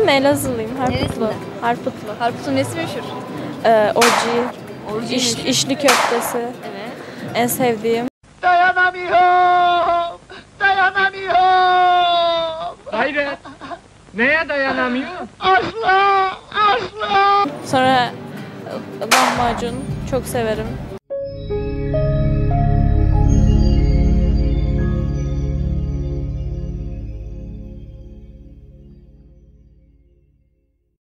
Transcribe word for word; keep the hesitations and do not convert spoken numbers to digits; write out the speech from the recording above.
Ben Elazığlıyım. Harputlu. Neresinden? Harputlu. Harput'un nesi meşhur? Ee, orji. Orji İş, meşhur. işli köftesi. Evet. En sevdiğim. Dayanamıyorum! Dayanamıyorum! Hayret. Neye dayanamıyor? Asla! Asla! Sonra e, lahmacun çok severim.